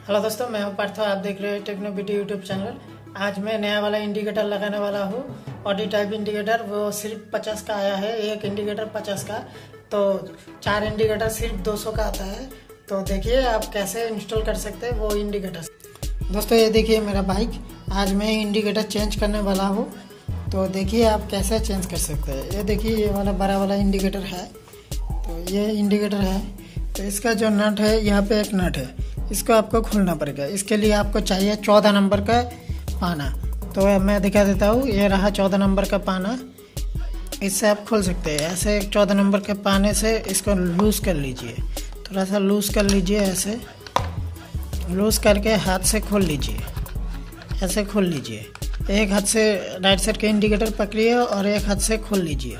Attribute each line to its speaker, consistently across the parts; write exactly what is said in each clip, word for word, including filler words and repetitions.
Speaker 1: Hello दोस्तों, मैं हूं पार्थ। आप देख रहे हैं टेक्नो बीटी यूट्यूब चैनल। आज मैं नया वाला इंडिकेटर लगाने वाला हूं, ऑडी टाइप इंडिकेटर। वो सिर्फ पचास का आया है, एक इंडिकेटर पचास का, तो चार इंडिकेटर सिर्फ दो सौ का आता है। तो देखिए आप कैसे इंस्टॉल कर सकते हैं वो इंडिकेटर। दोस्तों ये देखिए मेरा बाइक, आज मैं इंडिकेटर चेंज करने वाला हूँ। तो देखिए आप कैसे चेंज कर सकते हैं। ये देखिए ये वाला बड़ा वाला इंडिकेटर है, तो ये इंडिकेटर है। तो इसका जो नट है, यहाँ पे एक नट है, इसको आपको खोलना पड़ेगा। इसके लिए आपको चाहिए चौदह नंबर का पाना। तो मैं दिखा देता हूँ, ये रहा चौदह नंबर का पाना। इससे आप खोल सकते हैं। ऐसे चौदह नंबर के पाने से इसको लूज़ कर लीजिए, थोड़ा सा लूज़ कर लीजिए। ऐसे लूज़ करके हाथ से खोल लीजिए, ऐसे खोल लीजिए। एक हाथ से राइट साइड के इंडिकेटर पकड़िए और एक हाथ से खोल लीजिए।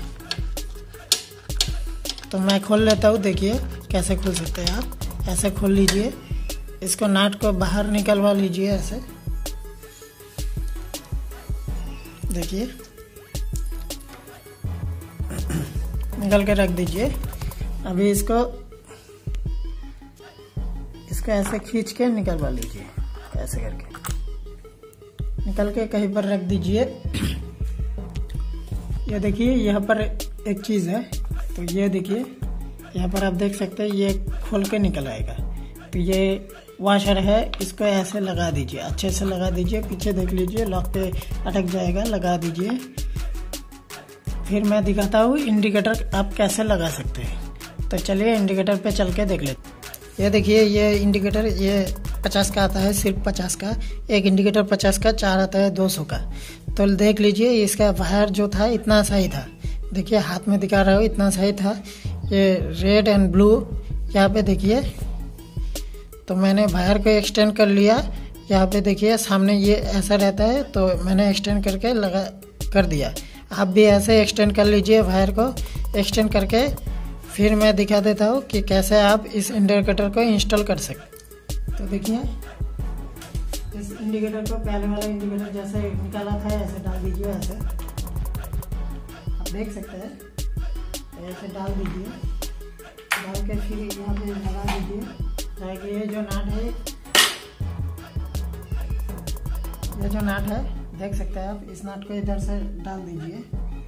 Speaker 1: तो मैं खोल लेता हूँ, देखिए कैसे खोल सकते हैं आप। ऐसे खोल लीजिए, इसको नाट को बाहर निकलवा लीजिए। ऐसे देखिए निकल के रख दीजिए। अभी इसको इसको ऐसे खींच के निकलवा लीजिए, ऐसे करके निकल के कहीं पर रख दीजिए। ये देखिए यहाँ पर एक चीज़ है, तो ये देखिए यहाँ पर आप देख सकते हैं, ये खोल के निकल आएगा। तो ये वॉशर है, इसको ऐसे लगा दीजिए, अच्छे से लगा दीजिए। पीछे देख लीजिए लॉक पे अटक जाएगा, लगा दीजिए। फिर मैं दिखाता हूँ इंडिकेटर आप कैसे लगा सकते हैं। तो चलिए इंडिकेटर पे चल के देख लेते। ये देखिए ये इंडिकेटर ये पचास का आता है, सिर्फ पचास का। एक इंडिकेटर पचास का, चार आता है दो सौ का। तो देख लीजिए इसका वायर जो था इतना सही था। देखिए हाथ में दिखा रहा हूँ, इतना सही था। ये रेड एंड ब्लू यहाँ पे देखिए। तो मैंने वायर को एक्सटेंड कर लिया। यहाँ पे देखिए सामने ये ऐसा रहता है, तो मैंने एक्सटेंड करके लगा कर दिया। आप भी ऐसे एक्सटेंड कर लीजिए वायर को, एक्सटेंड करके। फिर मैं दिखा देता हूँ कि कैसे आप इस इंडिकेटर को इंस्टॉल कर सकते। तो देखिए इस इंडिकेटर को पहले वाला इंडिकेटर जैसे निकाला था ऐसे डाल दीजिए। ऐसे आप देख सकते हैं, ऐसे डाल दीजिए। डाल के फिर यहाँ पे लगा दीजिए। ताकि ये जो नाट है, ये जो नाट है देख सकते हैं आप, इस नाट को इधर से डाल दीजिए।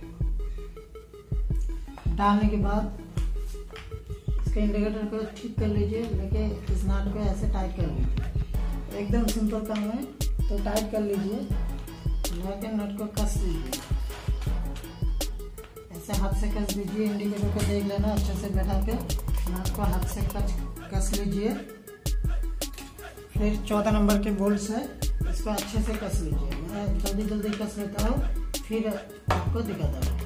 Speaker 1: डालने के बाद इसके इंडिकेटर को ठीक कर लीजिए, लेके इस नाट को ऐसे टाइट कर लीजिए। एकदम सिंपल काम है, तो टाइट कर लीजिए। लेके नट को कस लीजिए, ऐसे हाथ से कस दीजिए। इंडिकेटर को देख लेना, अच्छे से बैठा के नाट को हाथ से कस कस लीजिए। फिर चौदह नंबर के बोल्ट से इसको अच्छे से कस लीजिए। मैं जल्दी जल्दी कस लेता हूँ, फिर आपको दिखाता हूँ।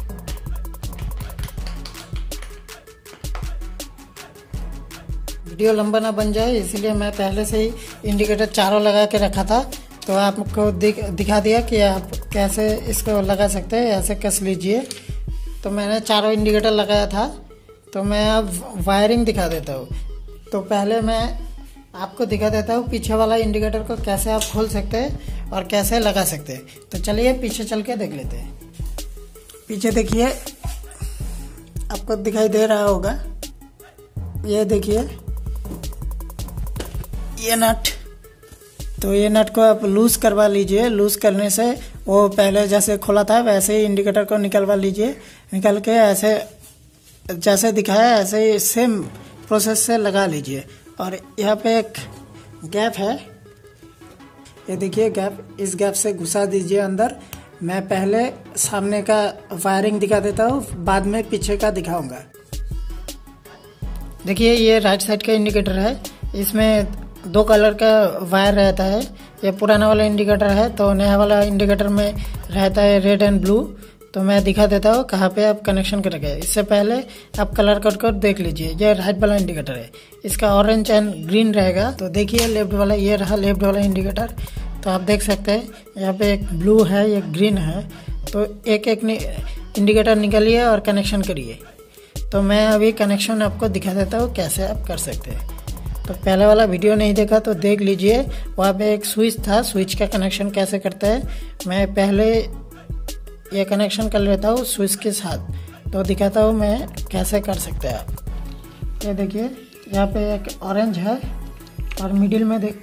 Speaker 1: वीडियो लंबा ना बन जाए, इसलिए मैं पहले से ही इंडिकेटर चारों लगा के रखा था। तो आपको दिख, दिखा दिया कि आप कैसे इसको लगा सकते हैं। ऐसे कस लीजिए। तो मैंने चारों इंडिकेटर लगाया था। तो मैं अब वायरिंग दिखा देता हूँ। तो पहले मैं आपको दिखा देता हूँ पीछे वाला इंडिकेटर को कैसे आप खोल सकते हैं और कैसे लगा सकते हैं। तो चलिए पीछे चल के देख लेते हैं। पीछे देखिए, आपको दिखाई दे रहा होगा, ये देखिए ये नट। तो ये नट को आप लूज करवा लीजिए। लूज करने से वो पहले जैसे खोला था वैसे ही इंडिकेटर को निकलवा लीजिए। निकल के ऐसे जैसे दिखाया ऐसे ही सेम प्रोसेस से लगा लीजिए। और यहाँ पे एक गैप है, ये देखिए गैप, इस गैप से घुसा दीजिए अंदर। मैं पहले सामने का वायरिंग दिखा देता हूँ, बाद में पीछे का दिखाऊंगा। देखिए ये राइट साइड का इंडिकेटर है, इसमें दो कलर का वायर रहता है। ये पुराना वाला इंडिकेटर है, तो नया वाला इंडिकेटर में रहता है रेड एंड ब्लू। तो मैं दिखा देता हूँ कहाँ पे आप कनेक्शन करेंगे। इससे पहले आप कलर कोड कर देख लीजिए। ये राइट वाला इंडिकेटर है, इसका ऑरेंज एंड ग्रीन रहेगा। तो देखिए लेफ्ट वाला, ये रहा लेफ्ट वाला इंडिकेटर। तो आप देख सकते हैं यहाँ पे एक ब्लू है, एक ग्रीन है। तो एक एक इंडिकेटर निकालिए और कनेक्शन करिए। तो मैं अभी कनेक्शन आपको दिखा देता हूँ कैसे आप कर सकते हैं। तो पहले वाला वीडियो नहीं देखा तो देख लीजिए, वहाँ पे एक स्विच था, स्विच का कनेक्शन कैसे करते हैं। मैं पहले ये कनेक्शन कर लेता हूँ स्विच के साथ, तो दिखाता हूँ मैं कैसे कर सकते हैं आप। ये देखिए यहाँ पे एक ऑरेंज है, और मिडिल में देख,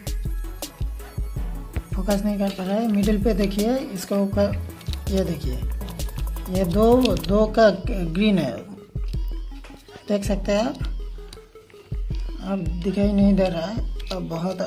Speaker 1: फोकस नहीं कर पा रहा है। मिडिल पे देखिए इसको ऊपर, ये देखिए ये दो दो का ग्रीन है, देख सकते हैं आप। अब दिखाई नहीं दे रहा है, अब बहुत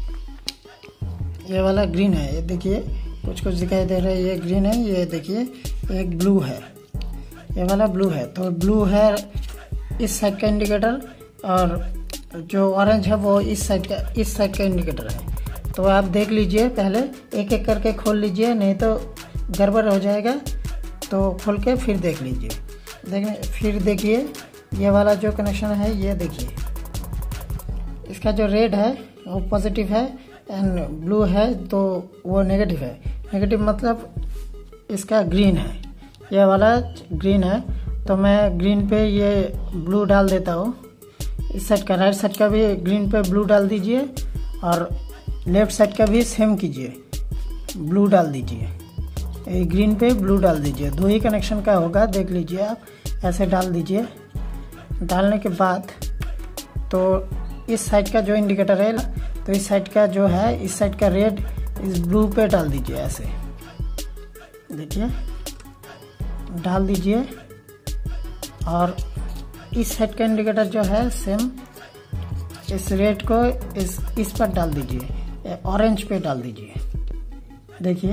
Speaker 1: ये वाला ग्रीन है, ये देखिए कुछ कुछ दिखाई दे रहा है, ये ग्रीन है। ये देखिए एक ब्लू है, ये वाला ब्लू है। तो ब्लू है इस साइड का इंडिकेटर, और जो ऑरेंज है वो इस साइड का इस साइड का इंडिकेटर है। तो आप देख लीजिए, पहले एक एक करके खोल लीजिए, नहीं तो गड़बड़ हो जाएगा। तो खोल के फिर देख लीजिए, देखने फिर देखिए ये वाला जो कनेक्शन है, ये देखिए इसका जो रेड है वो पॉजिटिव है एंड ब्लू है तो वो नेगेटिव है। नेगेटिव मतलब इसका ग्रीन है, ये वाला ग्रीन है। तो मैं ग्रीन पे ये ब्लू डाल देता हूँ। इस साइड का, राइट साइड का भी ग्रीन पे ब्लू डाल दीजिए, और लेफ्ट साइड का भी सेम कीजिए, ब्लू डाल दीजिए। ग्रीन पे ब्लू डाल दीजिए, दो ही कनेक्शन का होगा, देख लीजिए आप। ऐसे डाल दीजिए। डालने के बाद तो इस साइड का जो इंडिकेटर है, तो इस साइड का जो है, इस साइड का रेड इस ब्लू पे डाल दीजिए। ऐसे देखिए डाल दीजिए, और इस साइड का इंडिकेटर जो है सेम इस रेड को इस इस पर डाल दीजिए, ऑरेंज पे डाल दीजिए। देखिए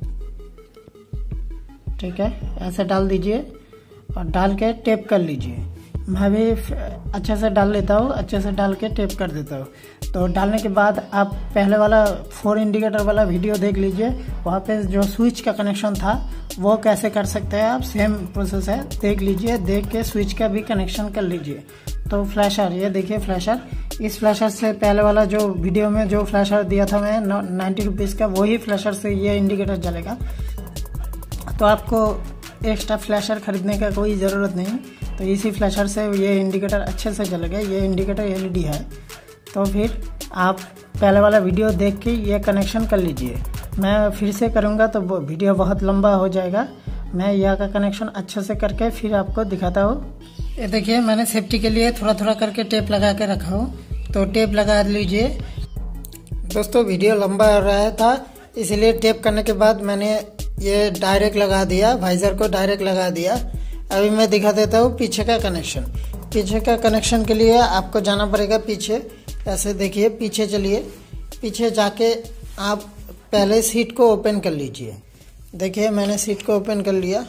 Speaker 1: ठीक है, ऐसे डाल दीजिए और डाल के टेप कर लीजिए। मैं भी अच्छे से डाल लेता हूँ, अच्छे से डाल के टेप कर देता हूँ। तो डालने के बाद आप पहले वाला फोर इंडिकेटर वाला वीडियो देख लीजिए, वहाँ पे जो स्विच का कनेक्शन था वो कैसे कर सकते हैं आप, सेम प्रोसेस है, देख लीजिए। देख के स्विच का भी कनेक्शन कर लीजिए। तो फ्लैशर, ये देखिए फ्लैशर, इस फ्लैशर से पहले वाला जो वीडियो में जो फ्लैशर दिया था मैं नाइन्टी रुपीज़ का, वही फ्लैशर से ये इंडिकेटर जलेगा। तो आपको एक्स्ट्रा फ्लैशर खरीदने का कोई ज़रूरत नहीं, तो इसी फ्लैशर से ये इंडिकेटर अच्छे से जलेगा। ये इंडिकेटर एलईडी है। तो फिर आप पहले वाला वीडियो देख के ये कनेक्शन कर लीजिए। मैं फिर से करूँगा तो वीडियो बहुत लंबा हो जाएगा। मैं यह का कनेक्शन अच्छे से करके फिर आपको दिखाता हूँ। ये देखिए मैंने सेफ्टी के लिए थोड़ा थोड़ा करके टेप लगा के रखा हूँ, तो टेप लगा लीजिए। दोस्तों वीडियो लंबा हो रहा था, इसलिए टेप करने के बाद मैंने ये डायरेक्ट लगा दिया, वाइजर को डायरेक्ट लगा दिया। अभी मैं दिखा देता हूँ पीछे का कनेक्शन। पीछे का कनेक्शन के लिए आपको जाना पड़ेगा पीछे। ऐसे देखिए, पीछे चलिए, पीछे जाके आप पहले सीट को ओपन कर लीजिए। देखिए मैंने सीट को ओपन कर लिया।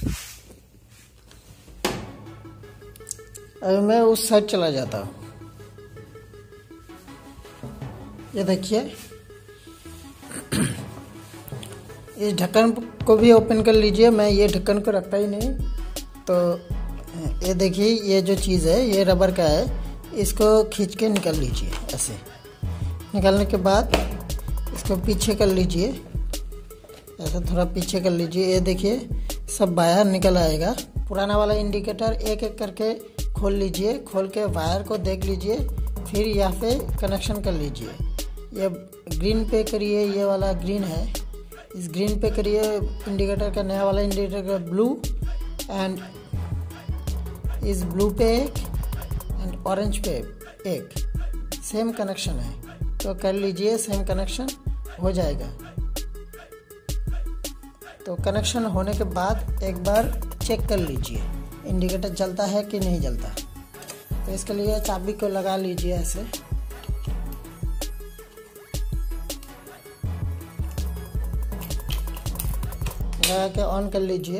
Speaker 1: अभी मैं उस साइड चला जाता हूँ। ये देखिए, इस ढक्कन को भी ओपन कर लीजिए। मैं ये ढक्कन को रखता ही नहीं। तो ये देखिए, ये जो चीज़ है ये रबर का है, इसको खींच के निकाल लीजिए। ऐसे निकालने के बाद इसको पीछे कर लीजिए, ऐसा थोड़ा पीछे कर लीजिए। ये देखिए सब बाहर निकल आएगा। पुराना वाला इंडिकेटर एक एक करके खोल लीजिए। खोल के वायर को देख लीजिए, फिर यहाँ पे कनेक्शन कर लीजिए। ये ग्रीन पे करिए, ये वाला ग्रीन है, इस ग्रीन पे करिए इंडिकेटर का, नया वाला इंडिकेटर का ब्लू, एंड इस ब्लू पे एक एंड ऑरेंज पे एक, सेम कनेक्शन है। तो कर लीजिए, सेम कनेक्शन हो जाएगा। तो कनेक्शन होने के बाद एक बार चेक कर लीजिए इंडिकेटर जलता है कि नहीं जलता। तो इसके लिए चाबी को लगा लीजिए, ऐसे लगा के ऑन कर लीजिए।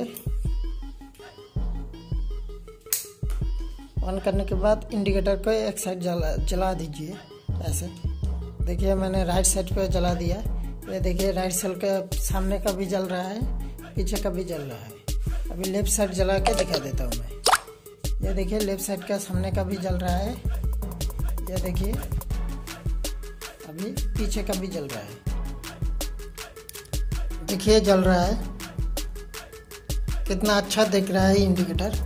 Speaker 1: ऑन करने के बाद इंडिकेटर को एक साइड जला जला दीजिए। ऐसे देखिए मैंने राइट साइड पे जला दिया। ये देखिए राइट साइड का सामने का भी जल रहा है, पीछे का भी जल रहा है। अभी लेफ्ट साइड जला के दिखा देता हूँ मैं। ये देखिए लेफ्ट साइड का सामने का भी जल रहा है। ये देखिए अभी पीछे का भी जल रहा है। देखिए जल रहा है, कितना अच्छा दिख रहा है इंडिकेटर।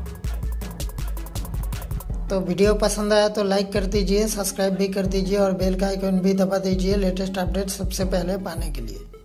Speaker 1: तो वीडियो पसंद आया तो लाइक कर दीजिए, सब्सक्राइब भी कर दीजिए और बेल का आइकन भी दबा दीजिए लेटेस्ट अपडेट सबसे पहले पाने के लिए।